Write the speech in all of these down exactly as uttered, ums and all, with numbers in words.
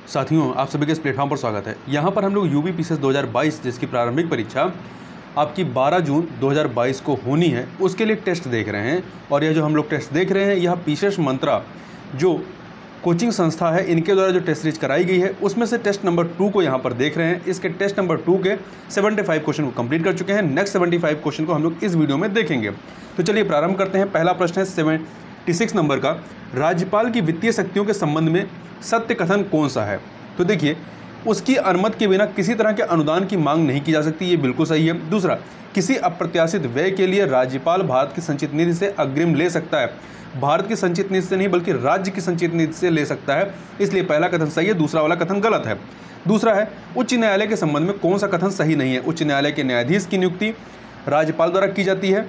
साथियों, आप सभी के इस प्लेटफॉर्म पर स्वागत है। यहाँ पर हम लोग यूपी पीसीएस दो हज़ार बाईस जिसकी प्रारंभिक परीक्षा आपकी बारह जून दो हज़ार बाईस को होनी है, उसके लिए टेस्ट देख रहे हैं। और यह जो हम लोग टेस्ट देख रहे हैं, यह पीसीएस मंत्रा जो कोचिंग संस्था है, इनके द्वारा जो टेस्ट सीरीज कराई गई है, उसमें से टेस्ट नंबर टू को यहाँ पर देख रहे हैं। इसके टेस्ट नंबर टू के पचहत्तर क्वेश्चन को कंप्लीट कर चुके हैं। नेक्स्ट पचहत्तर क्वेश्चन को हम लोग इस वीडियो में देखेंगे। तो चलिए प्रारंभ करते हैं। पहला प्रश्न है छिहत्तर नंबर का, राज्यपाल की वित्तीय शक्तियों के संबंध में सत्य कथन कौन सा है? तो देखिए, उसकी अनुमति के बिना किसी तरह के अनुदान की मांग नहीं की जा सकती, ये बिल्कुल सही है। दूसरा, किसी अप्रत्याशित व्यय के लिए राज्यपाल भारत की संचित निधि से अग्रिम ले सकता है। भारत की संचित निधि से नहीं बल्कि राज्य की संचित निधि से ले सकता है, इसलिए पहला कथन सही है, दूसरा वाला कथन गलत है। दूसरा है, उच्च न्यायालय के संबंध में कौन सा कथन सही नहीं है? उच्च न्यायालय के न्यायाधीश की नियुक्ति राज्यपाल द्वारा की जाती है,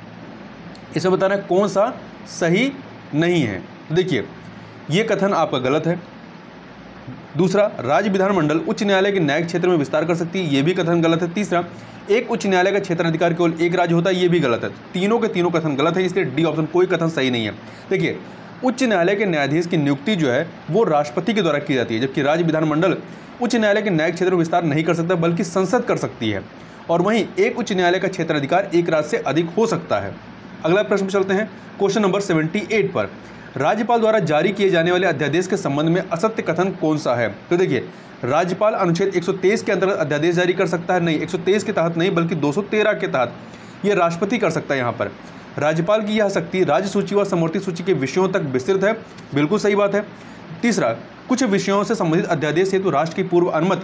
इसे बताना है कौन सा सही नहीं है। तो देखिए, ये कथन आपका गलत है। दूसरा, राज्य विधानमंडल उच्च न्यायालय के न्यायिक क्षेत्र में विस्तार कर सकती है, ये भी कथन गलत है। तीसरा, एक उच्च न्यायालय का क्षेत्राधिकार केवल एक राज्य होता है, ये भी गलत है। तीनों के तीनों कथन गलत है, इसलिए डी ऑप्शन कोई कथन सही नहीं है। देखिए, उच्च न्यायालय के न्यायाधीश की नियुक्ति जो है वो राष्ट्रपति के द्वारा की जाती है, जबकि राज्य विधानमंडल उच्च न्यायालय के न्यायिक क्षेत्र में विस्तार नहीं कर सकता बल्कि संसद कर सकती है। और वहीं एक उच्च न्यायालय का क्षेत्राधिकार एक राज्य से अधिक हो सकता है। अगला प्रश्न पर चलते हैं, क्वेश्चन नंबर अठहत्तर पर, राज्यपाल द्वारा जारी किए जाने वाले अध्यादेश के संबंध में असत्य कथन कौन सा है? तो देखिए, राज्यपाल अनुच्छेद एक सौ तेईस के अंतर्गत अध्यादेश जारी कर सकता है, नहीं, एक सौ तेईस के तहत नहीं बल्कि दो सौ तेरह के तहत यह राष्ट्रपति कर सकता है। यहाँ पर राज्यपाल की यह शक्ति राज्य सूची व समवर्ती सूची के विषयों तक विस्तृत है, बिल्कुल सही बात है। तीसरा, कुछ विषयों से संबंधित अध्यादेश हेतु राष्ट्र की पूर्व अनुमति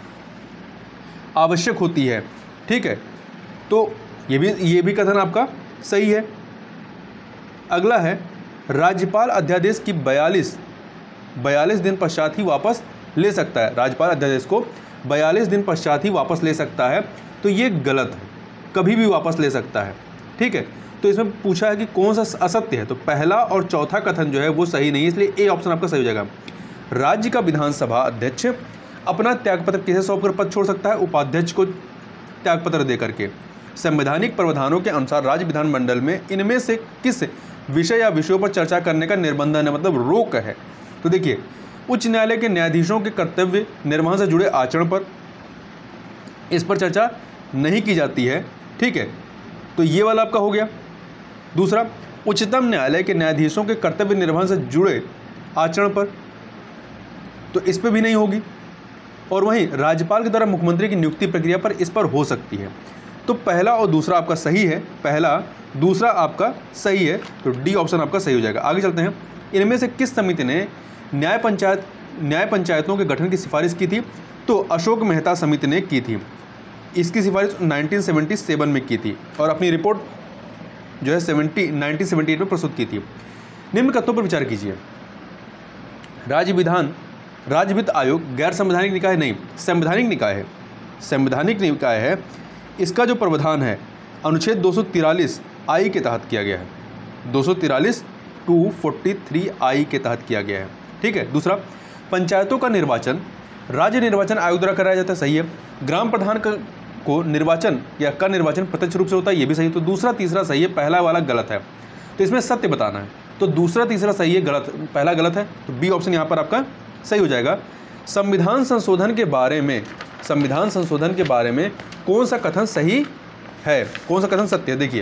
आवश्यक होती है, ठीक है, तो ये भी ये भी कथन आपका सही है। अगला है, राज्यपाल अध्यादेश की बयालीस बयालीस दिन पश्चात ही वापस ले सकता है। राज्यपाल अध्यादेश को बयालीस दिन पश्चात ही वापस ले सकता है, तो ये गलत है, कभी भी वापस ले सकता है, ठीक है। तो इसमें पूछा है कि कौन सा असत्य है, तो पहला और चौथा कथन जो है वो सही नहीं है, इसलिए ए ऑप्शन आपका सही हो जाएगा। राज्य का विधानसभा अध्यक्ष अपना त्यागपत्र किसे सौंपकर पद छोड़ सकता है? उपाध्यक्ष को त्यागपत्र दे करके। संवैधानिक प्रावधानों के अनुसार राज्य विधानमंडल में इनमें से किस विषय या विषयों पर चर्चा करने का निर्बंधन है, मतलब रोक है। तो देखिए, उच्च न्यायालय के न्यायाधीशों के कर्तव्य निर्वहन से जुड़े आचरण पर, इस पर चर्चा नहीं की जाती है, ठीक है, तो ये वाला आपका हो गया। दूसरा, उच्चतम न्यायालय के न्यायाधीशों के कर्तव्य निर्वहन से जुड़े आचरण पर, तो इस पर भी नहीं होगी। और वहीं राज्यपाल के द्वारा मुख्यमंत्री की नियुक्ति प्रक्रिया पर इस पर हो सकती है। तो पहला और दूसरा आपका सही है, पहला दूसरा आपका सही है, तो डी ऑप्शन आपका सही हो जाएगा। आगे चलते हैं, इनमें से किस समिति ने न्याय पंचायत न्याय पंचायतों के गठन की सिफारिश की थी? तो अशोक मेहता समिति ने की थी, इसकी सिफारिश उन्नीस सौ सतहत्तर में की थी और अपनी रिपोर्ट जो है सत्तर उन्नीस सौ अठहत्तर में प्रस्तुत की थी। निम्न कथनों पर विचार कीजिए। राज्य विधान राज्य वित्त आयोग गैर संवैधानिक निकाय नहीं, संवैधानिक निकाय है, संवैधानिक निकाय है। इसका जो प्रावधान है अनुच्छेद दो सौ तिरालीस आई के तहत किया गया है, दो सौ तिरालीस टू फोर्टी थ्री आई के तहत किया गया है, ठीक है। दूसरा, पंचायतों का निर्वाचन राज्य निर्वाचन आयोग द्वारा कराया जाता है, सही है। ग्राम प्रधान का को निर्वाचन या का निर्वाचन प्रत्यक्ष रूप से होता है, ये भी सही है। तो दूसरा तीसरा सही है, पहला वाला गलत है, तो इसमें सत्य बताना है। तो दूसरा तीसरा सही है, गलत पहला गलत है, तो बी ऑप्शन यहाँ पर आपका सही हो जाएगा। संविधान संशोधन के बारे में संविधान संशोधन के बारे में कौन सा कथन सही है, कौन सा कथन सत्य है? देखिए,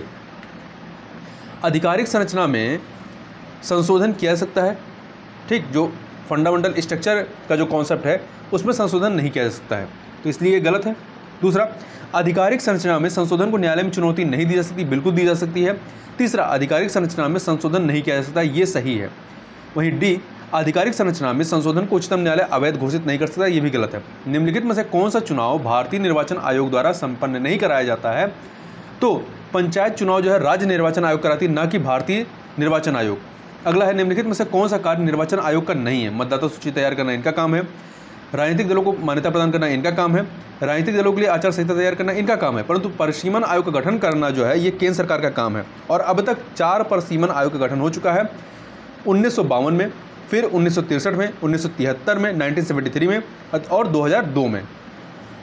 आधिकारिक संरचना में संशोधन किया जा सकता है, ठीक, जो फंडामेंटल स्ट्रक्चर का जो कॉन्सेप्ट है उसमें संशोधन नहीं किया जा सकता है, तो इसलिए ये गलत है। दूसरा, आधिकारिक संरचना में संशोधन को न्यायालय में चुनौती नहीं दी जा सकती, बिल्कुल दी जा सकती है। तीसरा, आधिकारिक संरचना में संशोधन नहीं किया जा सकता, ये सही है। वहीं डी, आधिकारिक संरचना में संशोधन को उच्चतम न्यायालय अवैध घोषित नहीं कर सकता, ये भी गलत है। निम्नलिखित में से कौन सा चुनाव भारतीय निर्वाचन आयोग द्वारा संपन्न नहीं कराया जाता है? तो पंचायत चुनाव जो है राज्य निर्वाचन आयोग कराती है, ना कि भारतीय निर्वाचन आयोग। अगला है, निम्नलिखित में से कौन सा कार्य निर्वाचन आयोग का नहीं है? मतदाता सूची तैयार करना इनका काम है, राजनीतिक दलों को मान्यता प्रदान करना इनका काम है, राजनीतिक दलों के लिए आचार संहिता तैयार करना इनका काम है, परंतु परिसीमन आयोग का गठन करना जो है ये केंद्र सरकार का काम है। और अब तक चार परिसीमन आयोग का गठन हो चुका है, उन्नीस सौ बावन में, फिर उन्नीस सौ तिरसठ में, उन्नीस सौ तिहत्तर में, उन्नीस सौ तिहत्तर में और दो हज़ार दो में।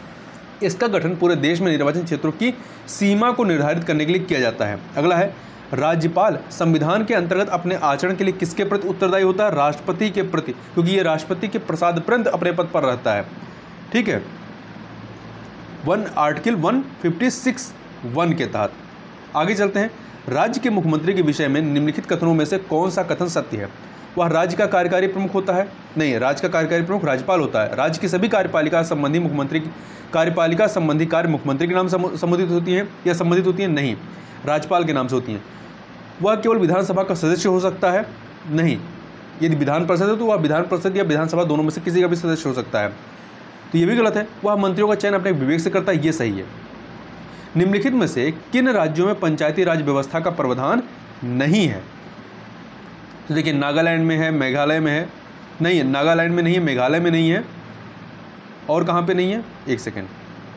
इसका गठन पूरे देश में निर्वाचन क्षेत्रों की सीमा को निर्धारित करने के लिए किया जाता है। अगला है, राज्यपाल संविधान के अंतर्गत अपने आचरण के लिए किसके प्रति उत्तरदायी होता है? राष्ट्रपति के प्रति, क्योंकि ये राष्ट्रपति के प्रसाद पर्यंत अपने पद पर रहता है। ठीक है, one article one fifty six one के तहत। आगे चलते हैं। राज्य के मुख्यमंत्री के विषय में निम्नलिखित कथनों में से कौन सा कथन सत्य है? वह राज्य का कार्यकारी प्रमुख होता है? नहीं, राज्य का कार्यकारी प्रमुख राज्यपाल होता है। राज्य की सभी कार्यपालिका संबंधी मुख्यमंत्री कार्यपालिका संबंधी कार्य मुख्यमंत्री के नाम से संबोधित होती हैं या संबंधित होती हैं? नहीं, राज्यपाल के नाम से होती हैं। वह केवल विधानसभा का सदस्य हो सकता है? नहीं, यदि विधान परिषद है तो वह विधान परिषद या विधानसभा दोनों में से किसी का भी सदस्य हो सकता है, तो ये भी गलत है। वह मंत्रियों का चयन अपने विवेक से करता है, ये सही है। निम्नलिखित में से किन राज्यों में पंचायती राज व्यवस्था का प्रावधान नहीं है? तो देखिए, नागालैंड में है, मेघालय में है, नहीं है, नागालैंड में नहीं है, मेघालय में नहीं है, और कहाँ पे नहीं है? एक सेकेंड,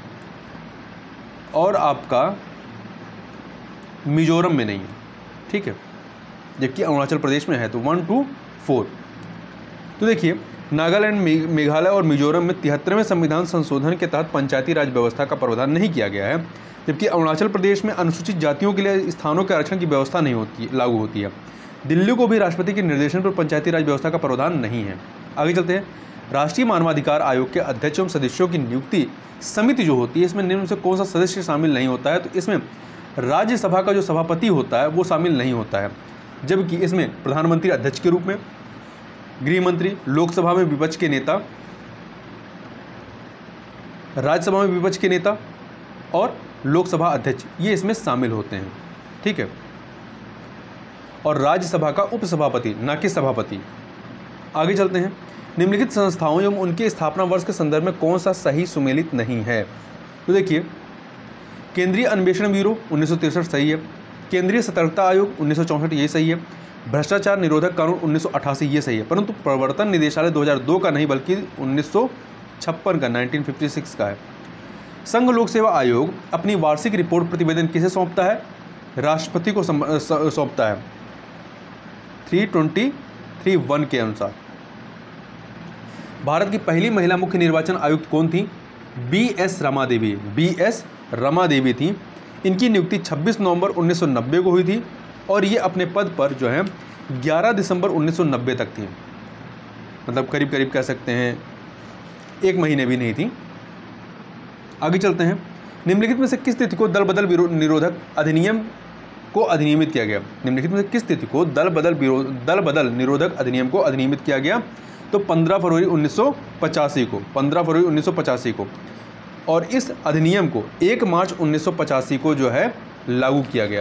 और आपका मिजोरम में नहीं है। ठीक है, जबकि अरुणाचल प्रदेश में है। तो वन टू फोर। तो देखिए, नागालैंड, मेघालय और मिजोरम में तिहत्तरवें संविधान संशोधन के तहत पंचायती राज व्यवस्था का प्रावधान नहीं किया गया है, जबकि अरुणाचल प्रदेश में अनुसूचित जातियों के लिए स्थानों के आरक्षण की व्यवस्था नहीं होती, लागू होती है। दिल्ली को भी राष्ट्रपति के निर्देशन पर पंचायती राज व्यवस्था का प्रावधान नहीं है। आगे चलते हैं। राष्ट्रीय मानवाधिकार आयोग के अध्यक्ष एवं सदस्यों की नियुक्ति समिति जो होती है, इसमें निम्न में से कौन सा सदस्य शामिल नहीं होता है? तो इसमें राज्यसभा का जो सभापति होता है वो शामिल नहीं होता है, जबकि इसमें प्रधानमंत्री अध्यक्ष के रूप में, गृह मंत्री, लोकसभा में विपक्ष के नेता, राज्यसभा में विपक्ष के नेता और लोकसभा अध्यक्ष, ये इसमें शामिल होते हैं। ठीक है, और राज्यसभा का उपसभापति, ना कि सभापति। आगे चलते हैं। निम्नलिखित संस्थाओं एवं उनके स्थापना वर्ष के संदर्भ में कौन सा सही सुमेलित नहीं है? तो देखिए, केंद्रीय अन्वेषण ब्यूरो उन्नीस सौ तिरसठ सही है, केंद्रीय सतर्कता आयोग उन्नीस सौ चौंसठ ये सही है, भ्रष्टाचार निरोधक कानून उन्नीस सौ अठासी ये सही है, परंतु प्रवर्तन निदेशालय दो हज़ार दो का नहीं बल्कि उन्नीस सौ छप्पन का उन्नीस सौ छप्पन का है। संघ लोक सेवा आयोग अपनी वार्षिक रिपोर्ट प्रतिवेदन किसे सौंपता है? राष्ट्रपति को सौंपता है, तीन सौ तेईस वन के अनुसार। भारत की पहली महिला मुख्य निर्वाचन आयुक्त कौन थी? B S Rama Devi, B S Rama Devi थी। इनकी नियुक्ति छब्बीस नवंबर उन्नीस सौ नब्बे को हुई थी और ये अपने पद पर जो है ग्यारह दिसंबर उन्नीस सौ नब्बे तक थी, मतलब करीब करीब कह सकते हैं एक महीने भी नहीं थी। आगे चलते हैं। निम्नलिखित में से किस तिथि को दल बदल निरोधक अधिनियम को अधिनियमित किया गया? निम्नलिखित में से किस तिथि को दल बदल दल बदल निरोधक अधिनियम को अधिनियमित किया गया? तो पंद्रह फरवरी उन्नीस सौ पचासी को, पंद्रह फरवरी उन्नीस सौ पचासी को, और इस अधिनियम को एक मार्च उन्नीस सौ पचासी को जो है लागू किया गया,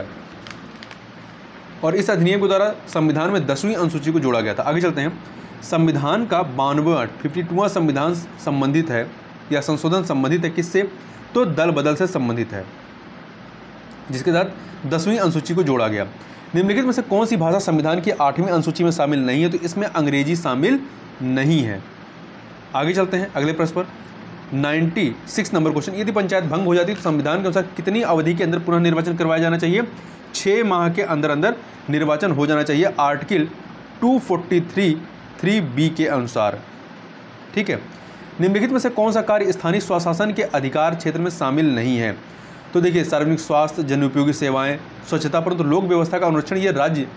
और इस अधिनियम के द्वारा संविधान में दसवीं अनुसूची को जोड़ा गया था। आगे चलते हैं। संविधान का बानवेवां फिफ्टी टूवां संविधान संबंधित है या संशोधन संबंधित है किससे? तो दल बदल से संबंधित है, जिसके तहत दसवीं अनुसूची को जोड़ा गया। निम्नलिखित में से कौन सी भाषा संविधान की आठवीं अनुसूची में शामिल नहीं है? तो इसमें अंग्रेजी शामिल नहीं है। आगे चलते हैं अगले प्रश्न पर। छियानवे नंबर क्वेश्चन, यदि पंचायत भंग हो जाती है तो संविधान के अनुसार कितनी अवधि के अंदर पुनः निर्वाचन करवाया जाना चाहिए? छः माह के अंदर अंदर निर्वाचन हो जाना चाहिए, आर्टिकल दो सौ तैंतालीस थ्री बी के अनुसार। ठीक है। निम्नलिखित में से कौन सा कार्य स्थानीय स्वशासन के अधिकार क्षेत्र में शामिल नहीं है? तो देखिए, सार्वजनिक स्वास्थ्य, जनोपयोगी सेवाएं, स्वच्छता, परंतु लोक व्यवस्था का अनुरक्षण ये राज्य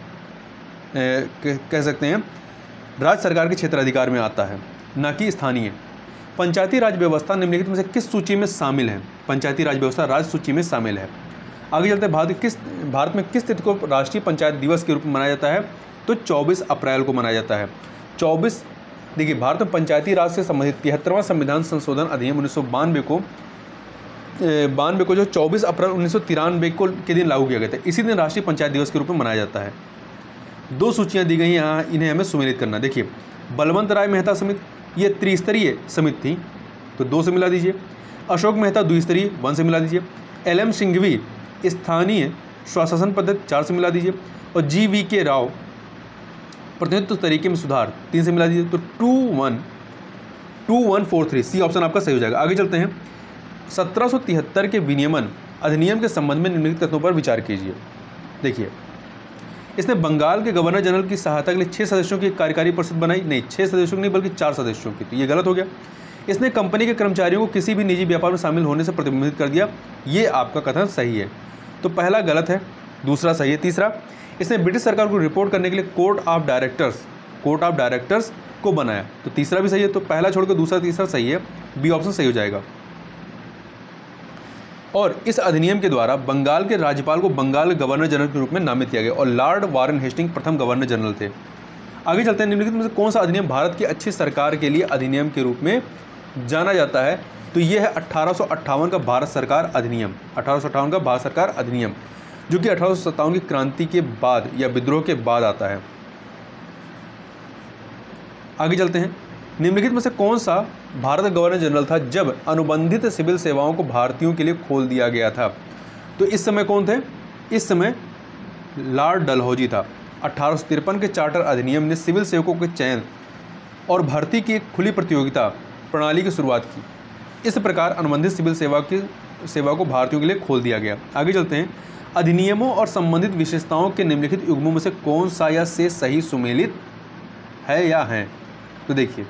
कह सकते हैं राज्य सरकार के क्षेत्राधिकार में आता है, न कि स्थानीय। पंचायती राज व्यवस्था निम्नलिखित में से किस सूची में शामिल है? पंचायती राज व्यवस्था राज्य सूची में शामिल है। आगे चलते हैं। भारत किस भारत में किस तिथि को राष्ट्रीय पंचायत दिवस के रूप में मनाया जाता है? तो चौबीस अप्रैल को मनाया जाता है। चौबीस देखिए, भारत में पंचायती राज से संबंधित तिहत्तरवां संविधान संशोधन अधिनियम उन्नीस सौ बानवे को बानवे को जो चौबीस अप्रैल उन्नीस सौ तिरानवे को के दिन लागू किया गया था। इसी दिन राष्ट्रीय पंचायत दिवस के रूप में मनाया जाता है। दो सूचियां दी गई हैं यहाँ, इन्हें हमें सुमेलित करना। देखिए, बलवंत राय मेहता समिति ये त्रिस्तरीय समिति थी, तो दो से मिला दीजिए। अशोक मेहता द्विस्तरीय, वन से मिला दीजिए। एल एम सिंघवी स्थानीय स्वशासन पद्धति, चार से मिला दीजिए। और जी वी के राव प्रतिनिधित्व तरीके में सुधार, तीन से मिला दीजिए। तो two one two one four three C option आपका सही हो जाएगा। आगे चलते हैं। सत्रह सौ तिहत्तर के विनियमन अधिनियम के संबंध में निम्नलिखित तथ्यों पर विचार कीजिए। देखिए, इसने बंगाल के गवर्नर जनरल की सहायता के लिए छः सदस्यों की कार्यकारी परिषद बनाई, नहीं छः सदस्यों की नहीं बल्कि चार सदस्यों की, तो ये गलत हो गया। इसने कंपनी के कर्मचारियों को किसी भी निजी व्यापार में शामिल होने से प्रतिबंधित कर दिया, ये आपका कथन सही है। तो पहला गलत है, दूसरा सही है। तीसरा, इसने ब्रिटिश सरकार को रिपोर्ट करने के लिए court of directors court of directors को बनाया, तो तीसरा भी सही है। तो पहला छोड़कर दूसरा तीसरा सही है, बी ऑप्शन सही हो जाएगा। और इस अधिनियम के द्वारा बंगाल के राज्यपाल को बंगाल के गवर्नर जनरल के रूप में नामित किया गया और लॉर्ड वारेन हेस्टिंग प्रथम गवर्नर जनरल थे। आगे चलते हैं, निम्नलिखित में से कौन सा अधिनियम भारत की अच्छी सरकार के लिए अधिनियम के रूप में जाना जाता है? तो यह है अठारह सौ अट्ठावन का भारत सरकार अधिनियम अठारह सौ अट्ठावन का भारत सरकार अधिनियम जो कि अठारह सौ सत्तावन की क्रांति के बाद या विद्रोह के बाद आता है। आगे चलते हैं, निम्नलिखित में से कौन सा भारत का गवर्नर जनरल था जब अनुबंधित सिविल सेवाओं को भारतीयों के लिए खोल दिया गया था? तो इस समय कौन थे? इस समय लॉर्ड डलहौजी था। अठारह सौ तिरपन के चार्टर अधिनियम ने सिविल सेवकों के चयन और भर्ती की एक खुली प्रतियोगिता प्रणाली की शुरुआत की। इस प्रकार अनुबंधित सिविल सेवा की सेवा को भारतीयों के लिए खोल दिया गया। आगे चलते हैं, अधिनियमों और संबंधित विशेषताओं के निम्नलिखित युग्मों में से कौन सा या से सही सुमेलित है या है? तो देखिए,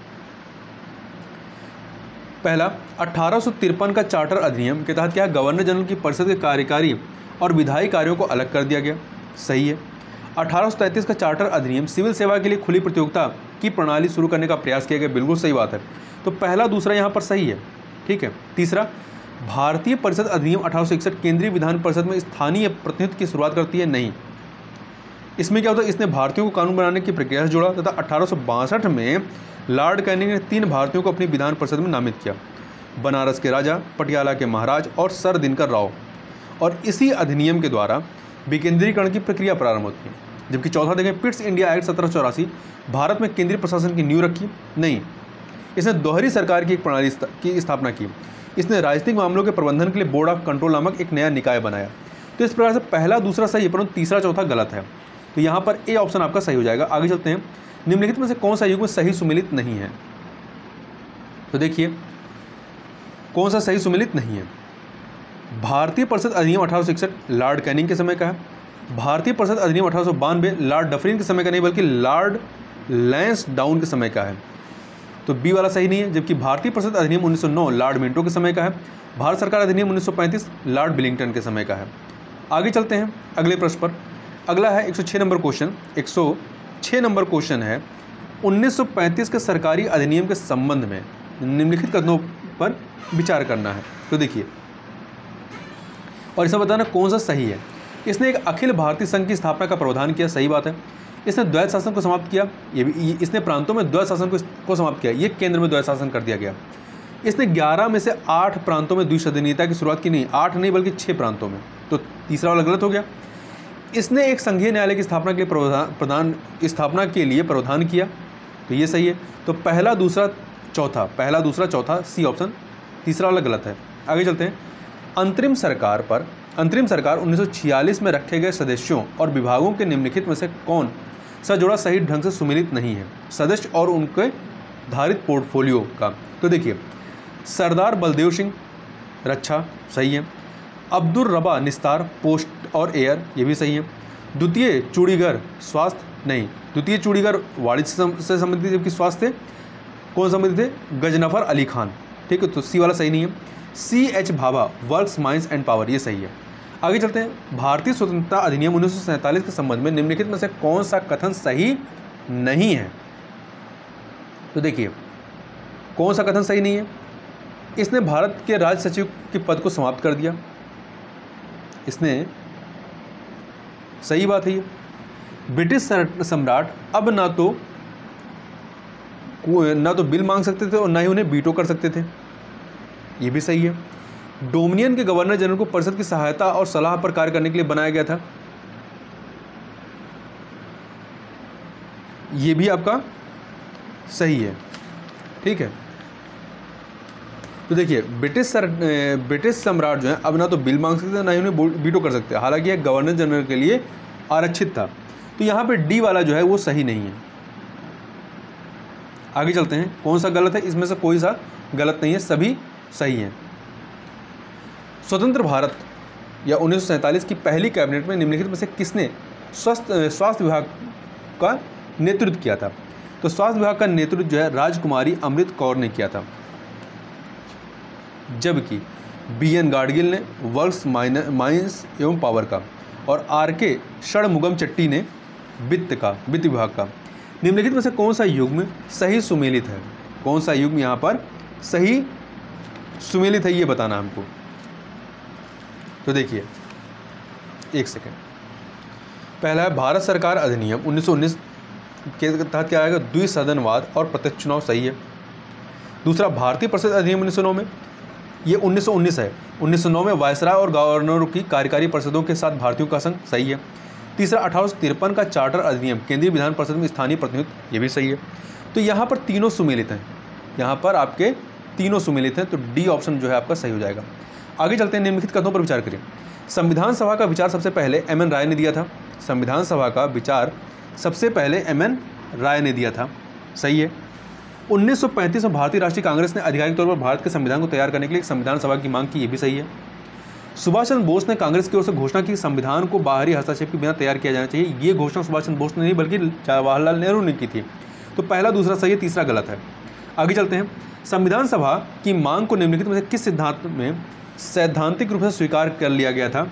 पहला, अठारह सौ तिरपन का चार्टर अधिनियम के तहत क्या गवर्नर जनरल की परिषद के कार्यकारी और विधायी कार्यों को अलग कर दिया गया, सही है। अठारह सौ तैंतीस का चार्टर अधिनियम सिविल सेवा के लिए खुली प्रतियोगिता की प्रणाली शुरू करने का प्रयास किया गया, बिल्कुल सही बात है। तो पहला दूसरा यहाँ पर सही है, ठीक है। तीसरा, भारतीय परिषद अधिनियम अठारह सौ इकसठ केंद्रीय विधान परिषद में स्थानीय प्रतिनिधित्व की शुरुआत करती है, नहीं। इसमें क्या होता है, इसने भारतीयों को कानून बनाने की प्रक्रिया से जोड़ा तथा अठारह सौ बासठ में लॉर्ड कैनिंग ने तीन भारतीयों को अपनी विधान परिषद में नामित किया, बनारस के राजा, पटियाला के महाराज और सर दिनकर राव। और इसी अधिनियम के द्वारा विकेंद्रीकरण की प्रक्रिया प्रारंभ होती है। जबकि चौथा देखें, पिट्स इंडिया एक्ट सत्रह सौ चौरासी भारत में केंद्रीय प्रशासन की नींव रखी, नहीं। इसने दोहरी सरकार की एक प्रणाली की स्थापना की। इसने राजनीतिक मामलों के प्रबंधन के लिए बोर्ड ऑफ कंट्रोल नामक एक नया निकाय बनाया। तो इस प्रकार से पहला दूसरा सही है, परंतु तीसरा चौथा गलत है। तो यहाँ पर ए ऑप्शन आपका सही हो जाएगा। आगे चलते हैं, निम्नलिखित में से कौन सा युग्म सही सुमेलित नहीं है? तो देखिए, कौन सा सही सुमेलित नहीं है? भारतीय परिषद अधिनियम अठारह सौ इकसठ लॉर्ड कैनिंग के समय का है। भारतीय परिषद अधिनियम अठारह सौ बानवे लॉर्ड डफरिन के समय का नहीं, बल्कि लॉर्ड लैंसडाउन के समय का है। तो बी वाला सही नहीं है। जबकि भारतीय परिषद अधिनियम उन्नीस सौ नौ लॉर्ड मिंटो के समय का है। भारत सरकार अधिनियम उन्नीस सौ पैंतीस लॉर्ड बिलिंगटन के समय का है। आगे चलते हैं अगले प्रश्न पर। अगला है एक सौ छह नंबर क्वेश्चन। एक सौ छह नंबर क्वेश्चन है, उन्नीस सौ पैंतीस के सरकारी अधिनियम के संबंध में निम्नलिखित कथनों पर विचार करना है। तो देखिए, और इसे बताना कौन सा सही है। इसने एक अखिल भारतीय संघ की स्थापना का प्रावधान किया, सही बात है। इसने द्वैत शासन को समाप्त किया, ये भी। इसने प्रांतों में द्वैत शासन को, को समाप्त किया, ये केंद्र में द्वैत शासन कर दिया गया। इसने ग्यारह में से आठ प्रांतों में द्विसदनीयता की शुरुआत की, नहीं आठ नहीं बल्कि छः प्रांतों में। तो तीसरा वाला गलत हो गया। इसने एक संघीय न्यायालय की स्थापना के लिए प्रधान की स्थापना के लिए प्रावधान किया, तो ये सही है। तो पहला दूसरा चौथा पहला दूसरा चौथा सी ऑप्शन, तीसरा वाला गलत है। आगे चलते हैं, अंतरिम सरकार पर अंतरिम सरकार उन्नीस सौ छियालीस में रखे गए सदस्यों और विभागों के निम्नलिखित में से कौन सा जोड़ा सही ढंग से सुमेलित नहीं है? सदस्य और उनके धारित पोर्टफोलियो का। तो देखिए, सरदार बलदेव सिंह रक्षा, सही है। अब्दुल रबा निस्तार पोस्ट और एयर, ये भी सही है। द्वितीय चूड़ीगर स्वास्थ्य, नहीं। द्वितीय चूड़ीगर वाणिज्य से संबंधित, जबकि स्वास्थ्य कौन संबंधित थे? गजनफर अली खान, ठीक है। तो सी वाला सही नहीं है। C H Bhabha works mines and power, ये सही है। आगे चलते हैं, भारतीय स्वतंत्रता अधिनियम उन्नीस सौ सैंतालीस के संबंध में निम्नलिखित में से कौन सा कथन सही नहीं है? तो देखिए, कौन सा कथन सही नहीं है? इसने भारत के राज्य सचिव के पद को समाप्त कर दिया, इसने, सही बात है ये। ब्रिटिश सम्राट अब ना तो ना तो बिल मांग सकते थे और ना ही उन्हें वीटो कर सकते थे, ये भी सही है। डोमिनियन के गवर्नर जनरल को परिषद की सहायता और सलाह पर कार्य करने के लिए बनाया गया था, ये भी आपका सही है, ठीक है। तो देखिए, ब्रिटिश सर ब्रिटिश सम्राट जो है अब ना तो बिल मांग सकते थे ना ही उन्हें वीटो कर सकते, हालांकि यह गवर्नर जनरल के लिए आरक्षित था। तो यहाँ पे डी वाला जो है वो सही नहीं है। आगे चलते हैं, कौन सा गलत है? इसमें से कोई सा गलत नहीं है, सभी सही हैं। स्वतंत्र भारत या उन्नीस सौ सैंतालीस की पहली कैबिनेट में निम्नलिखित में से किसने स्वास्थ्य स्वास्थ्य विभाग का नेतृत्व किया था? तो स्वास्थ्य विभाग का नेतृत्व जो है राजकुमारी अमृत कौर ने किया था, जबकि बी एन गाडगिल ने वर्क्स माइंस एवं पावर का। और आर के षणमुगम चट्टी ने वित्त का वित्त विभाग का। निम्नलिखित में से कौन सा युग्म सही सुमेलित है? कौन सा युग्म यहाँ पर सही सुमेलित है ये बताना हमको। तो देखिए एक सेकेंड, पहला है भारत सरकार अधिनियम उन्नीस सौ उन्नीस के तहत क्या आएगा? द्विसदनवाद और प्रत्यक्ष चुनाव, सही है। दूसरा भारतीय परिषद अधिनियम उन्नीस सौ नौ में, ये उन्नीस सौ उन्नीस है। उन्नीस सौ नौ में वायसराय और गवर्नरों की कार्यकारी परिषदों के साथ भारतीयों का संघ, सही है। तीसरा अठारह सौ तिरपन का चार्टर अधिनियम केंद्रीय विधान परिषद में स्थानीय प्रतिनिधित्व, ये भी सही है। तो यहाँ पर तीनों सुमेलित हैं, यहाँ पर आपके तीनों सुमेलित हैं, तो डी ऑप्शन जो है आपका सही हो जाएगा। आगे चलते हैं, निम्नलिखित कथनों पर विचार करें। संविधान सभा का विचार सबसे पहले एम एन राय ने दिया था। संविधान सभा का विचार सबसे पहले एम एन राय ने दिया था, सही है। उन्नीस सौ पैंतीस में भारतीय राष्ट्रीय कांग्रेस ने आधिकारिक तौर पर भारत के संविधान को तैयार करने के लिए एक संविधान सभा की मांग की, ये भी सही है। सुभाष चंद्र बोस ने कांग्रेस की ओर से घोषणा की संविधान को बाहरी हस्तक्षेप के बिना तैयार किया जाना चाहिए। ये घोषणा सुभाष चंद्र बोस ने नहीं बल्कि जवाहरलाल नेहरू ने की थी। तो पहला दूसरा सही है, तीसरा गलत है। आगे चलते हैं, संविधान सभा की मांग को निम्नलिखित में से किस सिद्धांत में सैद्धांतिक रूप से स्वीकार कर लिया गया था?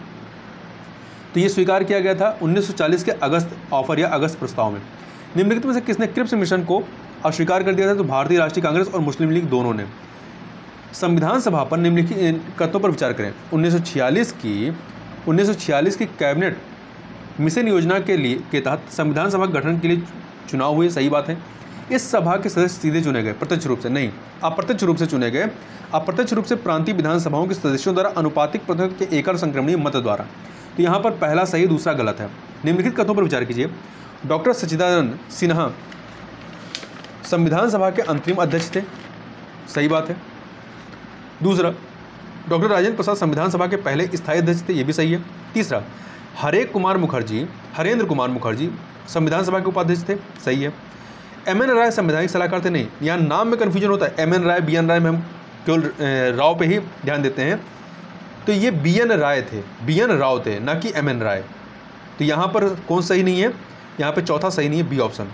तो ये स्वीकार किया गया था उन्नीस सौ चालीस के अगस्त ऑफर या अगस्त प्रस्ताव में। निम्नलिखित में से किसने क्रिप्स मिशन को अस्वीकार कर दिया था? तो भारतीय राष्ट्रीय कांग्रेस और मुस्लिम लीग दोनों ने। संविधान सभा पर निम्नलिखित कथनों पर विचार करें। उन्नीस सौ छियालीस की उन्नीस सौ छियालीस की कैबिनेट मिशन योजना के लिए के तहत संविधान सभा गठन के लिए चुनाव हुए, सही बात है। इस सभा के सदस्य सीधे चुने गए, प्रत्यक्ष रूप से नहीं, अप्रत्यक्ष रूप से चुने गए। अप्रत्यक्ष रूप से प्रांतीय विधानसभाओं के सदस्यों द्वारा अनुपातिक प्रतिनिधित्व के एकल संक्रमणीय मत द्वारा। तो यहाँ पर पहला सही, दूसरा गलत है। निम्नलिखित कथनों पर विचार कीजिए। डॉक्टर सच्चिदानंद सिन्हा संविधान सभा के अंतरिम अध्यक्ष थे, सही बात है। दूसरा, डॉक्टर राजेंद्र प्रसाद संविधान सभा के पहले स्थायी अध्यक्ष थे, ये भी सही है। तीसरा, हरे कुमार मुखर्जी हरेंद्र कुमार मुखर्जी संविधान सभा के उपाध्यक्ष थे, सही है। एम एन राय संवैधानिक सलाहकार थे, नहीं। यहाँ नाम में कन्फ्यूजन होता है, M N Roy B N Roy में हम केवल राव पे ही ध्यान देते हैं। तो ये बी एन राय थे, बी एन राव थे, ना कि एम एन राय। तो यहाँ पर कौन सही नहीं है? यहाँ पे चौथा सही नहीं है, बी ऑप्शन।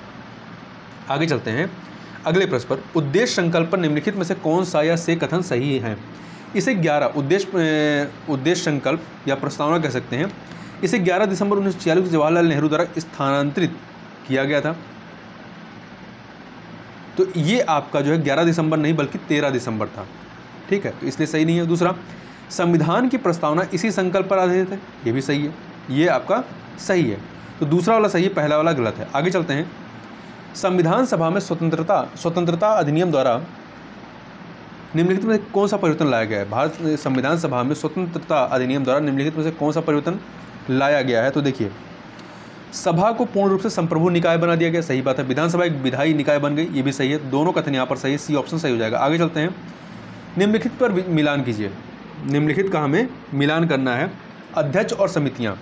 आगे चलते हैं अगले प्रश्न पर। उद्देश्य संकल्प पर निम्नलिखित में से कौन सा या से कथन सही है? इसे ग्यारह उद्देश्य उद्देश्य संकल्प या प्रस्तावना कह सकते हैं। इसे ग्यारह दिसंबर उन्नीस सौ छियालीस को जवाहरलाल नेहरू द्वारा स्थानांतरित किया गया था। तो ये आपका जो है ग्यारह दिसंबर नहीं बल्कि तेरह दिसंबर था, ठीक है, तो इसलिए सही नहीं है। दूसरा, संविधान की प्रस्तावना इसी संकल्प पर आधारित है, ये भी सही है, ये आपका सही है। तो दूसरा वाला सही है, पहला वाला गलत है। आगे चलते हैं, संविधान सभा में स्वतंत्रता स्वतंत्रता अधिनियम द्वारा निम्नलिखित में कौन सा परिवर्तन लाया गया है? भारत संविधान सभा में स्वतंत्रता अधिनियम द्वारा निम्नलिखित में से कौन सा परिवर्तन लाया गया है? तो देखिए, सभा को पूर्ण रूप से संप्रभु निकाय बना दिया गया, सही बात है। विधानसभा एक विधायी निकाय बन गई, ये भी सही है। दोनों कथन यहाँ पर सही है, सी ऑप्शन सही हो जाएगा। आगे चलते हैं, निम्नलिखित पर मिलान कीजिए। निम्नलिखित का हमें मिलान करना है। अध्यक्ष और समितियाँ,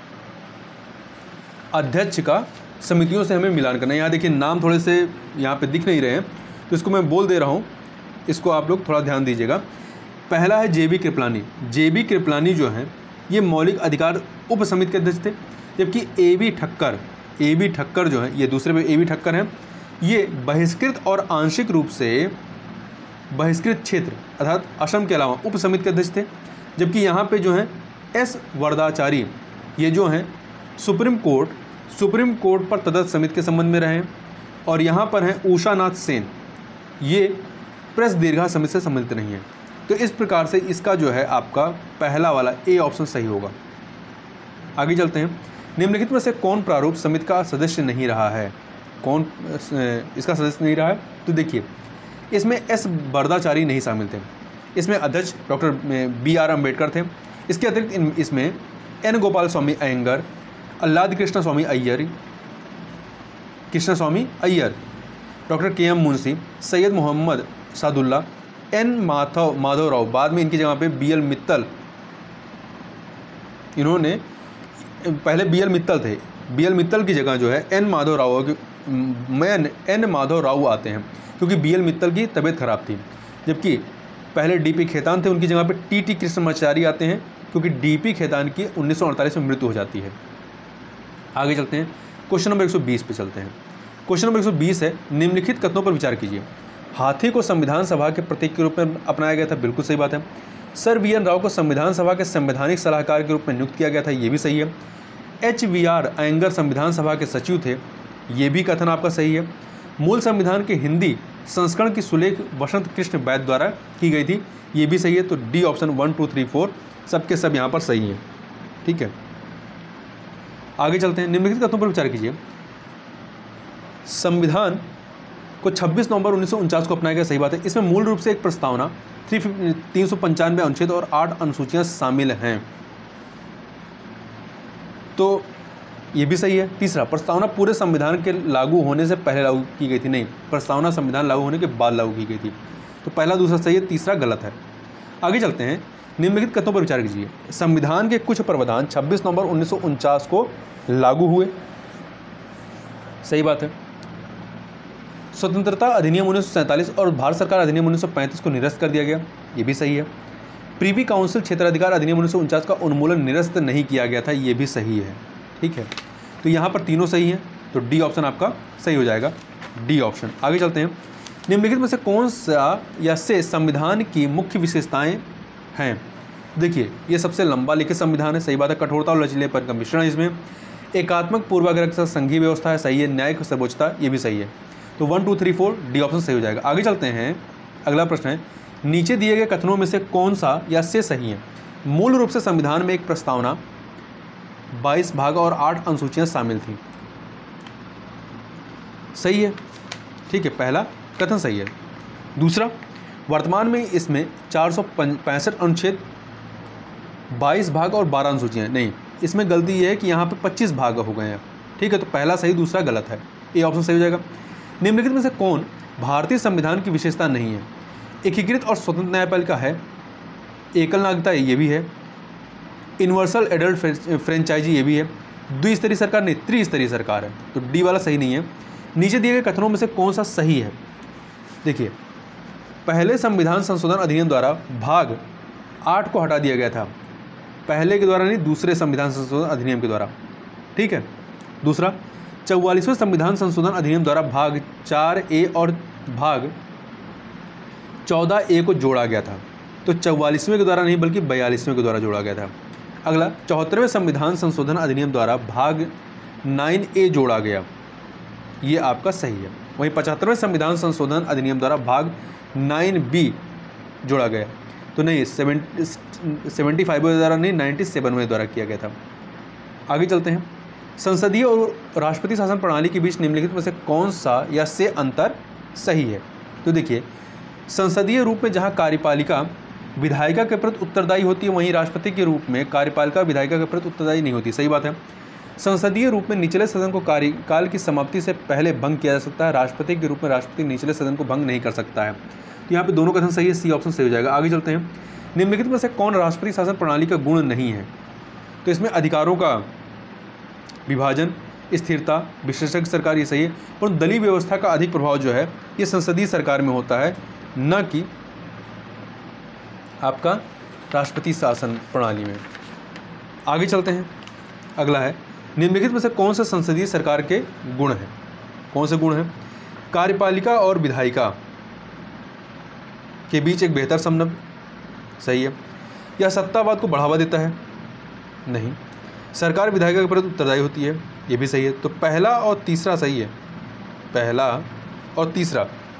अध्यक्ष का समितियों से हमें मिलान करना है। यहाँ देखिए नाम थोड़े से यहाँ पे दिख नहीं रहे हैं, तो इसको मैं बोल दे रहा हूँ, इसको आप लोग थोड़ा ध्यान दीजिएगा। पहला है J B Kripalani. J B Kripalani जो हैं ये मौलिक अधिकार उप समिति के अध्यक्ष थे, जबकि A B Thakkar A B Thakkar जो है ये दूसरे पे ए बी ठक्कर हैं, ये बहिष्कृत और आंशिक रूप से बहिष्कृत क्षेत्र अर्थात असम के अलावा उप समिति के अध्यक्ष थे। जबकि यहाँ पे जो हैं एस वरदाचारी ये जो हैं सुप्रीम कोर्ट सुप्रीम कोर्ट पर तदर्थ समिति के संबंध में रहे हैं। और यहाँ पर हैं उषानाथ सेन, ये प्रेस दीर्घा समिति से संबंधित नहीं है। तो इस प्रकार से इसका जो है आपका पहला वाला ए ऑप्शन सही होगा। आगे चलते हैं, निम्नलिखित में से कौन प्रारूप समिति का सदस्य नहीं रहा है? कौन इसका सदस्य नहीं रहा है? तो देखिए, इसमें एस वरदाचारी नहीं शामिल थे, इसमें अध्यक्ष डॉक्टर बी आर अम्बेडकर थे। इसके अतिरिक्त इसमें N Gopal Swami Ayyangar, Alladi Krishna Swami Iyer Krishna Swami Iyer doctor K M Munshi, Syed Mohammad Saadulla, N Madhav Madhav Rao, बाद में इनकी जगह पे बी एल मित्तल, इन्होंने पहले बी एल मित्तल थे, बी एल मित्तल की जगह जो है एन माधव राव मैन एन माधव राव आते हैं, क्योंकि बी एल मित्तल की तबीयत खराब थी। जबकि पहले डी पी खेतान थे, उनकी जगह पे टी टी कृष्णमाचारी आते हैं, क्योंकि डी पी खेतान की उन्नीस सौ अड़तालीस में मृत्यु हो जाती है। आगे चलते हैं, क्वेश्चन नंबर एक सौ बीस पे चलते हैं। क्वेश्चन नंबर एक सौ बीस है, निम्नलिखित कथनों पर विचार कीजिए। हाथी को संविधान सभा के प्रतीक के रूप में अपनाया गया था, बिल्कुल सही बात है। सर वी एन राव को संविधान सभा के संवैधानिक सलाहकार के रूप में नियुक्त किया गया था, ये भी सही है। एच वी आर अयंगर संविधान सभा के सचिव थे, ये भी कथन आपका सही है। मूल संविधान के हिंदी संस्करण की सुलेख वसंत कृष्ण वैद्य द्वारा की गई थी, ये भी सही है। तो D option one two three four सबके सब यहाँ पर सही हैं, ठीक है। आगे चलते हैं, निम्नलिखित कथनों पर विचार कीजिए। संविधान को छब्बीस नवंबर उन्नीस सौ उनचास को अपनाया गया, सही बात है। इसमें मूल रूप से एक प्रस्तावना थ्री तीन सौ पंचानवे अनुच्छेद और आठ अनुसूचियां शामिल हैं, तो ये भी सही है। तीसरा, प्रस्तावना पूरे संविधान के लागू होने से पहले लागू की गई थी, नहीं, प्रस्तावना संविधान लागू होने के बाद लागू की गई थी, तो पहला दूसरा सही है, तीसरा गलत है। आगे चलते हैं, निम्नलिखित कथनों पर विचार कीजिए। संविधान के कुछ प्रावधान छब्बीस नवंबर उन्नीस सौ उनचास को लागू हुए, सही बात है। स्वतंत्रता अधिनियम उन्नीस सौ सैंतालीस और भारत सरकार अधिनियम उन्नीस सौ पैंतीस को निरस्त कर दिया गया, ये भी सही है। प्रीवी काउंसिल क्षेत्राधिकार अधिनियम उन्नीस सौ उनचास का उन्मूलन निरस्त नहीं किया गया था, ये भी सही है, ठीक है। तो यहाँ पर तीनों सही हैं, तो डी ऑप्शन आपका सही हो जाएगा, डी ऑप्शन। आगे चलते हैं, निम्नलिखित में से कौन सा या से संविधान की मुख्य विशेषताएं हैं। देखिए, ये सबसे लंबा लिखित संविधान है, सही बात है। कठोरता और लचीलेपन का मिश्रण है इसमें। एकात्मक पूर्वाग्रह के साथ संघीय व्यवस्था है, सही है। न्यायिक सर्वोच्चता, ये भी सही है। तो one two three four D option सही हो जाएगा। आगे चलते हैं, अगला प्रश्न है, नीचे दिए गए कथनों में से कौन सा या से सही है। मूल रूप से संविधान में एक प्रस्तावना बाईस भाग और आठ अनुसूचियां शामिल थी, सही है, ठीक है, पहला कथन सही है। दूसरा, वर्तमान में इसमें चार सौ पैंसठ अनुच्छेद, बाईस भाग और बारह अनुसूचियां, नहीं, इसमें गलती ये है कि यहाँ पे पच्चीस भाग हो गए हैं, ठीक है। तो पहला सही, दूसरा गलत है, ए ऑप्शन सही हो जाएगा। निम्नलिखित में से कौन भारतीय संविधान की विशेषता नहीं है। एकीकृत और स्वतंत्र न्यायपालिका है, एकल नागरिकता ये भी है, यूनिवर्सल एडल्ट फ्रेंचाइजी ये भी है, द्विस्तरीय सरकार नहीं, त्रिस्तरीय सरकार है, तो डी वाला सही नहीं है। नीचे दिए गए कथनों में से कौन सा सही है। देखिए, पहले संविधान संशोधन अधिनियम द्वारा भाग आठ को हटा दिया गया था, पहले के द्वारा नहीं, दूसरे संविधान संशोधन अधिनियम के द्वारा, ठीक है। दूसरा, चौवालीसवें संविधान संशोधन अधिनियम द्वारा भाग चार ए और भाग चौदह ए को जोड़ा गया था, तो चौवालीसवें के द्वारा नहीं बल्कि बयालीसवें के द्वारा जोड़ा गया था। अगला, चौहत्तरवें संविधान संशोधन अधिनियम द्वारा भाग नाइन ए जोड़ा गया, ये आपका सही है। वहीं पचहत्तरवें संविधान संशोधन अधिनियम द्वारा भाग नाइन बी जोड़ा गया, तो नहीं, सेवेंटी सेवेंटी फाइव के द्वारा नहीं, नाइन्टी सेवनवें द्वारा किया गया था। आगे चलते हैं, संसदीय और राष्ट्रपति शासन प्रणाली के बीच निम्नलिखित में से कौन सा या से अंतर सही है। तो देखिए, संसदीय रूप में जहाँ कार्यपालिका विधायिका के प्रति उत्तरदायी होती है, वहीं राष्ट्रपति के रूप में कार्यपालिका विधायिका के प्रति उत्तरदायी नहीं होती, सही बात है। संसदीय रूप में निचले सदन को कार्यकाल की समाप्ति से पहले भंग किया जा सकता है, राष्ट्रपति के रूप में राष्ट्रपति निचले सदन को भंग नहीं कर सकता है, तो यहाँ पे दोनों कथन सही है, सी ऑप्शन सही हो जाएगा। आगे चलते हैं, निम्नलिखित में से कौन राष्ट्रपति शासन प्रणाली का गुण नहीं है। तो इसमें अधिकारों का विभाजन, स्थिरता, विशेषज्ञ सरकार, ये सही है, पर दलीय व्यवस्था का अधिक प्रभाव जो है ये संसदीय सरकार में होता है, न कि आपका राष्ट्रपति शासन प्रणाली में। आगे चलते हैं, अगला है, निम्नलिखित में से कौन से संसदीय सरकार के गुण हैं। कौन से गुण हैं। कार्यपालिका और विधायिका के बीच एक बेहतर समन्वय, सही है। यह सत्तावाद को बढ़ावा देता है, नहीं। सरकार विधायिका के प्रति उत्तरदायी होती है, ये भी सही है। तो पहला और तीसरा सही है, पहला और तीसरा,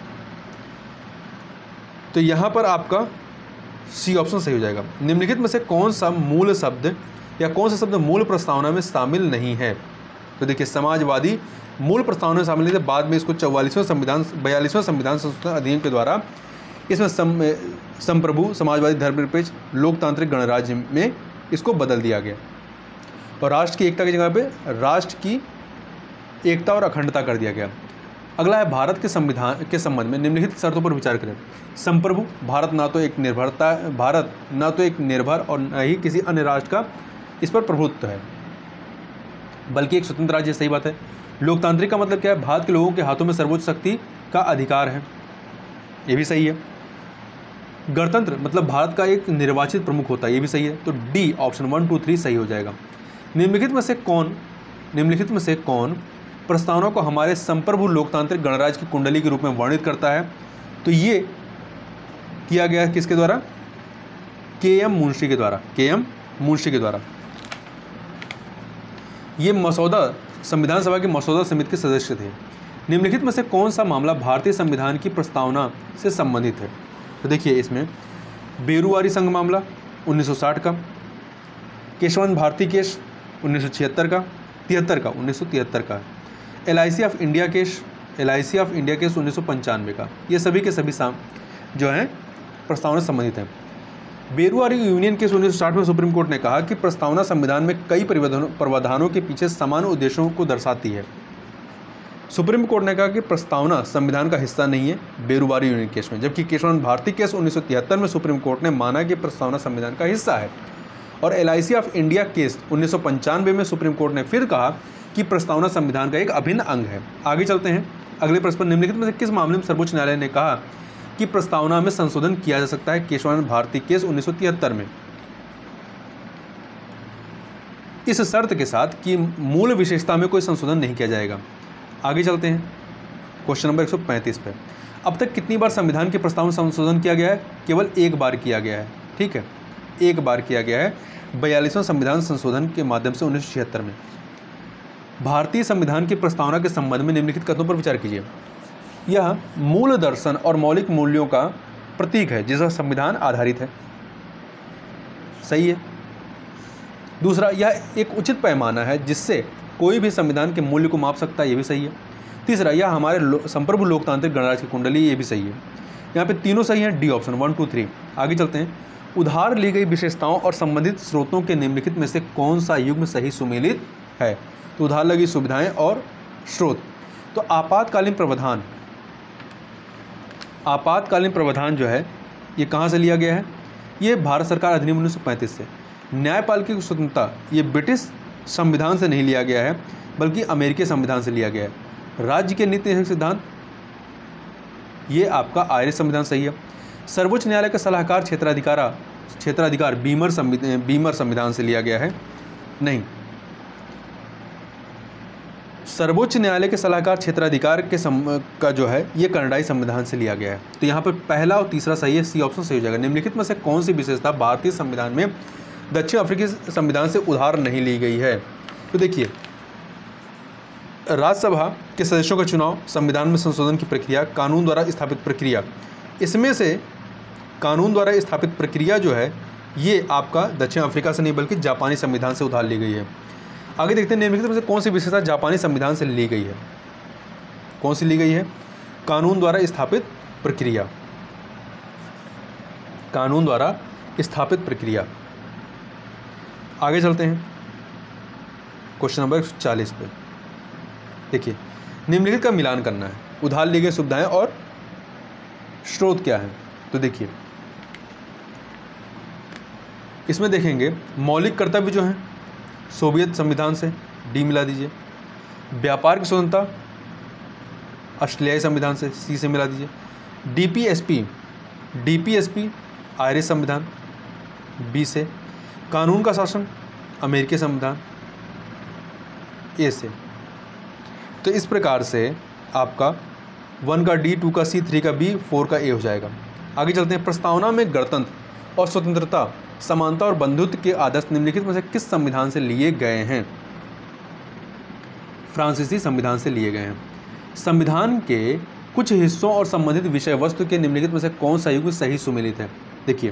तो यहाँ पर आपका सी ऑप्शन सही हो जाएगा। निम्नलिखित में से कौन सा मूल शब्द या कौन सा शब्द मूल प्रस्तावना में शामिल नहीं है। तो देखिए, समाजवादी मूल प्रस्तावना में शामिल नहीं थे, बाद में इसको चौवालीसवें संविधान बयालीसवें संविधान संशोधन अधिनियम के द्वारा इसमें सम संप्रभु समाजवादी धर्मनिरपेक्ष लोकतांत्रिक गणराज्य में इसको बदल दिया गया और राष्ट्र की एकता की जगह पे राष्ट्र की एकता और अखंडता कर दिया गया। अगला है, भारत के संविधान के संबंध में निम्नलिखित शर्तों पर विचार करें। संप्रभु, भारत ना तो एक निर्भरता भारत ना तो एक निर्भर और न ही किसी अन्य राष्ट्र का इस पर प्रभुत्व है, बल्कि एक स्वतंत्र राज्य, सही बात है। लोकतांत्रिक का मतलब क्या है, भारत के लोगों के हाथों में सर्वोच्च शक्ति का अधिकार है, ये भी सही है। गणतंत्र मतलब भारत का एक निर्वाचित प्रमुख होता है, ये भी सही है। तो D option one two three सही हो जाएगा। निम्नलिखित में से कौन निम्नलिखित में से कौन प्रस्तावना को हमारे संप्रभु लोकतांत्रिक गणराज्य की कुंडली के रूप में वर्णित करता है। तो ये किया गया किसके द्वारा, के एम मुंशी के द्वारा, के एम मुंशी के द्वारा। ये मसौदा संविधान सभा के मसौदा समिति के सदस्य थे। निम्नलिखित में से कौन सा मामला भारतीय संविधान की प्रस्तावना से संबंधित है? तो देखिए इसमें बेरुवारी संघ मामला उन्नीस सौ साठ का, केशवंत भारती केस उन्नीस सौ छिहत्तर का तिहत्तर का उन्नीस सौ तिहत्तर का, L I C of India case L I C of India case उन्नीस सौ पंचानवे का। ये सभी के सभी साम जो हैं प्रस्तावना से संबंधित हैं। बेरुवारी यूनियन केस उन्नीस सौ साठ में सुप्रीम कोर्ट ने कहा कि प्रस्तावना संविधान में कई प्रावधानों प्रावधानों के पीछे समान उद्देश्यों को दर्शाती है। सुप्रीम कोर्ट ने कहा कि प्रस्तावना संविधान का हिस्सा नहीं है बेरुवारी यूनियन केस में, जबकि केशवंत भारती केस उन्नीस सौ तिहत्तर में सुप्रीम कोर्ट ने माना कि प्रस्तावना संविधान का हिस्सा है। और L I C of India case उन्नीस सौ पंचानवे में सुप्रीम कोर्ट ने फिर कहा कि प्रस्तावना संविधान का एक अभिन्न अंग है। आगे चलते हैं अगले प्रश्न पर। निम्नलिखित में से किस मामले में सर्वोच्च न्यायालय ने कहा कि प्रस्तावना में संशोधन किया जा सकता है? केशवंत भारती केस उन्नीस सौ तिहत्तर में, इस शर्त के साथ कि मूल विशेषता में कोई संशोधन नहीं किया जाएगा। आगे चलते हैं क्वेश्चन नंबर एक सौ पैंतीस पे। अब तक कितनी बार संविधान के प्रस्तावना संशोधन किया गया है? केवल एक बार किया गया है। ठीक है, एक बार किया गया है बयालीसवां संविधान संशोधन के माध्यम से उन्नीस सौ छिहत्तर में। भारतीय संविधान की प्रस्तावना के संबंध में निम्नलिखित कथनों पर विचार कीजिए। यह मूल दर्शन और मौलिक मूल्यों का प्रतीक है जिस पर संविधान आधारित है। सही है। दूसरा, यह एक उचित पैमाना है जिससे कोई भी संविधान के मूल्य को माप सकता है। ये भी सही है। तीसरा, यह हमारे लो, संप्रभु लोकतांत्रिक गणराज्य की कुंडली, ये भी सही है। यहाँ पे तीनों सही हैं, D option one two three. आगे चलते हैं। उधार ली गई विशेषताओं और संबंधित स्रोतों के निम्नलिखित में से कौन सा युग्म सही सुमेलित है? तो उधार लगी सुविधाएं और स्रोत। तो आपातकालीन प्रावधान, आपातकालीन प्रावधान जो है ये कहाँ से लिया गया है? ये भारत सरकार अधिनियम उन्नीस सौ पैंतीस से। न्यायपालिका की स्वतंत्रता, ये ब्रिटिश संविधान से नहीं लिया गया है बल्कि अमेरिकी संविधान से लिया गया है। राज्य के नीति निर्देशक सिद्धांत, ये आपका आयरिश संविधान सही है। सर्वोच्च न्यायालय का सलाहकार क्षेत्राधिकार क्षेत्राधिकार बीमर संविधान बीमर संविधान से लिया गया है? नहीं। सर्वोच्च न्यायालय के सलाहकार क्षेत्राधिकार के सम, का जो है ये कनाडाई संविधान से लिया गया है। तो यहाँ पर पहला और तीसरा सही है, सी ऑप्शन सही हो जाएगा। निम्नलिखित में से कौन सी विशेषता भारतीय संविधान में दक्षिण अफ्रीकी संविधान से उधार नहीं ली गई है? तो देखिए, राज्यसभा के सदस्यों का चुनाव, संविधान में संशोधन की प्रक्रिया, कानून द्वारा स्थापित प्रक्रिया, इसमें से कानून द्वारा स्थापित प्रक्रिया जो है ये आपका दक्षिण अफ्रीका से नहीं बल्कि जापानी संविधान से उधार ली गई है। आगे देखते हैं निम्नलिखित में से कौन सी विशेषता जापानी संविधान से ली गई है? कौन सी ली गई है? कानून द्वारा स्थापित प्रक्रिया, कानून द्वारा स्थापित प्रक्रिया। आगे चलते हैं क्वेश्चन नंबर एक सौ चालीस पे। देखिए, निम्नलिखित का मिलान करना है। उधार ली गई सुविधाएं और स्रोत क्या है? तो देखिए इसमें देखेंगे मौलिक कर्तव्य जो हैं सोवियत संविधान से, डी मिला दीजिए। व्यापार की स्वतंत्रता ऑस्ट्रेलियाई संविधान से, सी से मिला दीजिए। डीपीएसपी डीपीएसपी आयरिश संविधान, बी से। कानून का शासन अमेरिकी संविधान, ए से। तो इस प्रकार से आपका वन का डी, टू का सी, थ्री का बी, फोर का ए हो जाएगा। आगे चलते हैं। प्रस्तावना में गणतंत्र और स्वतंत्रता, समानता और बंधुत्व के आदर्श निम्नलिखित में से किस संविधान से लिए गए हैं? फ्रांसीसी संविधान से लिए गए हैं। संविधान के कुछ हिस्सों और संबंधित विषय वस्तु के निम्नलिखित में से कौन सा युग्म सही सुमेलित है? देखिए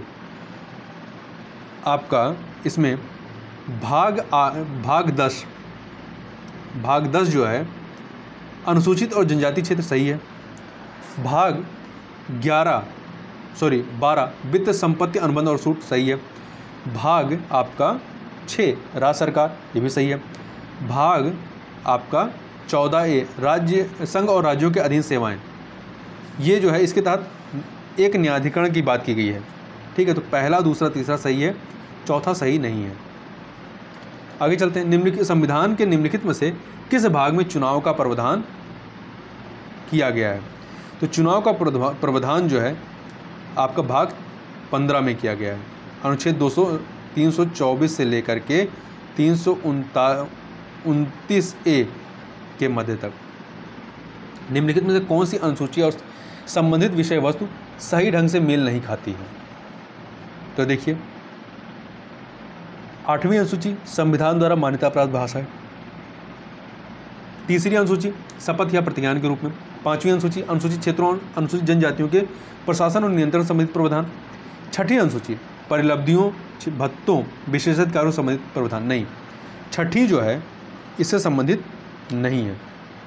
आपका इसमें भाग आ, भाग दस भाग दस जो है अनुसूचित और जनजाति क्षेत्र सही है। भाग ग्यारह सॉरी बारह वित्त संपत्ति अनुबंध और छूट सही है। भाग आपका छः राज्य सरकार, ये भी सही है। भाग आपका चौदह ए राज्य संघ और राज्यों के अधीन सेवाएं, ये जो है इसके तहत एक न्यायाधिकरण की बात की गई है। ठीक है, तो पहला, दूसरा, तीसरा सही है, चौथा सही नहीं है। आगे चलते हैं। निम्नलिखित संविधान के निम्नलिखित में से किस भाग में चुनाव का प्रावधान किया गया है? तो चुनाव का प्रावधान जो है आपका भाग पंद्रह में किया गया है। अनुच्छेद दो सौ तीन सौ चौबीस से लेकर के तीन सौ उनतीस ए के मध्य तक। निम्नलिखित में से कौन सी अनुसूची और संबंधित विषय वस्तु सही ढंग से मेल नहीं खाती है? तो देखिए आठवीं अनुसूची संविधान द्वारा मान्यता प्राप्त भाषा है। तीसरी अनुसूची शपथ या प्रतिज्ञान के रूप में। पांचवी अनुसूची अनुसूचित क्षेत्रों और अनुसूचित जनजातियों के प्रशासन और नियंत्रण संबंधित प्रावधान। छठी अनुसूची परिलब्धियों भत्तों विशेषाधिकारों संबंधित प्रावधान। नहीं, छठी जो है इससे संबंधित नहीं है,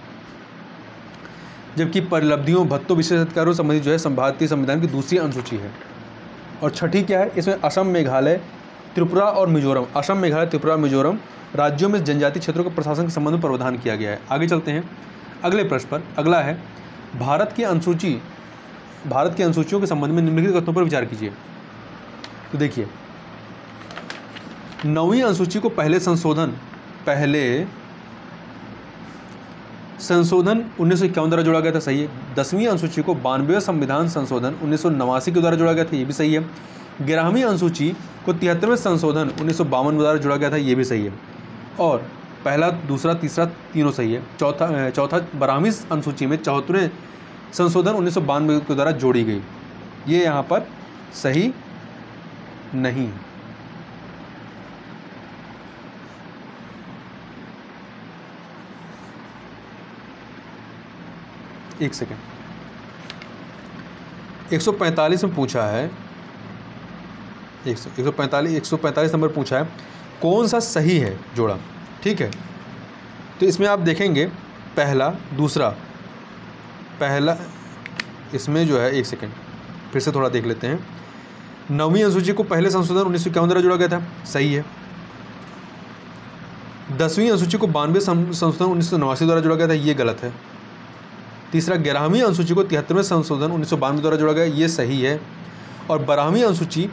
जबकि परिलब्धियों भत्तों विशेषाधिकारों संबंधित जो है भारतीय संविधान की दूसरी अनुसूची है। और छठी क्या है, इसमें असम, मेघालय, त्रिपुरा और मिजोरम, असम, मेघालय, त्रिपुरा, मिजोरम राज्यों में जनजातीय क्षेत्रों के प्रशासन के संबंध में प्रावधान किया गया है। आगे चलते हैं अगले प्रश्न पर। अगला है भारत की अनुसूची भारत की अनुसूचियों के संबंध में निम्नलिखित कथनों पर विचार कीजिए। तो देखिए, नौवीं अनुसूची को पहले संशोधन पहले संशोधन उन्नीस सौ इक्यावन द्वारा जोड़ा गया था, सही है। दसवीं अनुसूची को बानवे संविधान संशोधन उन्नीस सौ नवासी के द्वारा जोड़ा गया था, ये भी सही है। ग्यारहवीं अनुसूची को तिहत्तरवें संशोधन उन्नीस सौ बावन द्वारा जोड़ा गया था, ये भी सही है। और पहला, दूसरा, तीसरा तीनों सही है। चौथा चौथा बारहवीं अनुसूची में चौहत्तरवें संशोधन उन्नीस सौ बानवे के द्वारा जोड़ी गई, ये यहाँ पर सही नहीं है। एक सेकेंड, एक सौ पैंतालीस में पूछा है, एक सौ एक सौ पैंतालीस एक सौ पैंतालीस नंबर पूछा है कौन सा सही है जोड़ा, ठीक है। तो इसमें आप देखेंगे पहला, दूसरा, पहला इसमें जो है, एक सेकेंड फिर से थोड़ा देख लेते हैं। नौवीं अनुसूची को पहले संशोधन उन्नीस सौ इक्यावन द्वारा जोड़ा गया था, सही है। दसवीं अनुसूची को बानवे संशोधन उन्नीस सौ नवासी द्वारा जोड़ा गया था, ये गलत है। तीसरा, ग्यारहवीं अनुसूची को तिहत्तरवें संशोधन उन्नीस सौ बानवे द्वारा जोड़ा गया, ये सही है। और बारहवीं अनुसूची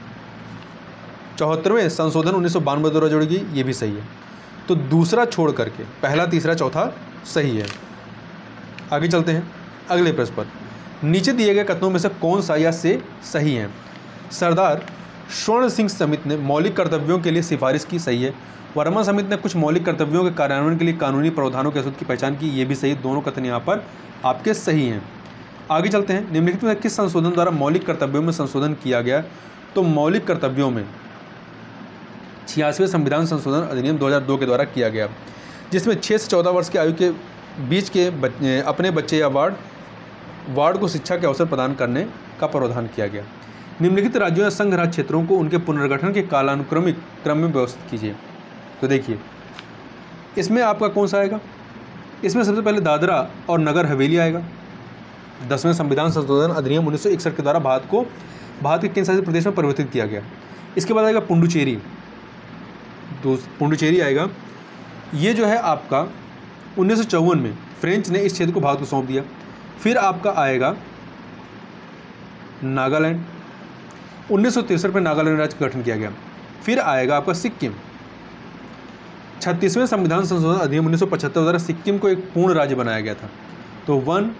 चौहत्तरवें संशोधन उन्नीस सौ बानवे द्वारा जोड़ी गई, ये भी सही है। तो दूसरा छोड़ करके पहला, तीसरा, चौथा सही है। आगे चलते हैं अगले प्रश्न पर। नीचे दिए गए कथनों में से कौन सा या से सही है। सरदार स्वर्ण सिंह समिति ने मौलिक कर्तव्यों के लिए सिफारिश की, सही है। वर्मा समिति ने कुछ मौलिक कर्तव्यों के कार्यान्वयन के लिए कानूनी प्रावधानों के असूल की पहचान की, ये भी सही। दोनों कथन यहाँ पर आपके सही हैं। आगे चलते हैं। निम्नलिखित में किस संशोधन द्वारा मौलिक कर्तव्यों में संशोधन किया गया। तो मौलिक कर्तव्यों में छियासीवें संविधान संशोधन अधिनियम दो हज़ार दो के द्वारा किया गया, जिसमें छः से चौदह वर्ष की आयु के बीच के बच्चे, अपने बच्चे या वार्ड वार्ड को शिक्षा के अवसर प्रदान करने का प्रावधान किया गया। निम्नलिखित राज्यों या संघ राज्य क्षेत्रों को उनके पुनर्गठन के कालानुक्रमिक क्रम में व्यवस्थित कीजिए। तो देखिए, इसमें आपका कौन सा आएगा। इसमें सबसे पहले दादरा और नगर हवेली आएगा। दसवें संविधान संशोधन अधिनियम उन्नीस सौ इकसठ के द्वारा भारत को भारत के केंद्र शासित प्रदेश में परिवर्तित किया गया। इसके बाद आएगा पुडुचेरी, पुडुचेरी आएगा। ये जो है आपका उन्नीस सौ चौवन में फ्रेंच ने इस क्षेत्र को भारत को सौंप दिया। फिर आपका आएगा नागालैंड, उन्नीस सौ तिरसठ में नागालैंड राज्य का गठन किया गया। फिर आएगा आपका सिक्किम। छत्तीसवें संविधान संशोधन अधिनियम उन्नीस सौ पचहत्तर द्वारा सिक्किम को एक पूर्ण राज्य बनाया गया था। तो one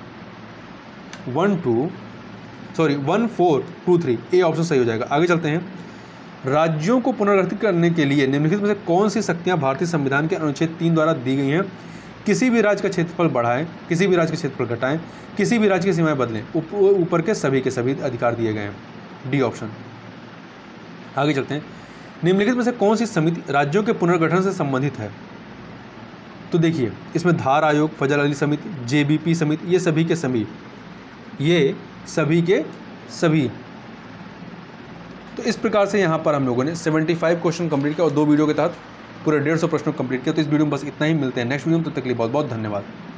one two sorry one four two three A option सही हो जाएगा। आगे चलते हैं। राज्यों को पुनर्गठित करने के लिए निम्नलिखित में से कौन सी शक्तियां भारतीय संविधान के अनुच्छेद तीन द्वारा दी गई हैं। किसी भी राज्य का क्षेत्रफल बढ़ाएं, किसी भी राज्य का क्षेत्रफल घटाएं, किसी भी राज्य की सीमाएं बदलें, ऊपर के सभी के सभी अधिकार दिए गए हैं। D option. आगे चलते हैं। निम्नलिखित में से कौन सी समिति राज्यों के पुनर्गठन से संबंधित है। तो देखिए, इसमें धार आयोग, फजल अली समिति, जेबीपी समिति, ये सभी के सभी ये सभी के सभी तो इस प्रकार से यहाँ पर हम लोगों ने पचहत्तर क्वेश्चन कंप्लीट किया और दो वीडियो के तहत पूरे डेढ़ सौ प्रश्नों कंप्लीट किया। तो इस वीडियो में बस इतना ही। मिलते हैं नेक्स्ट वीडियो में, तब तक के लिए बहुत बहुत धन्यवाद।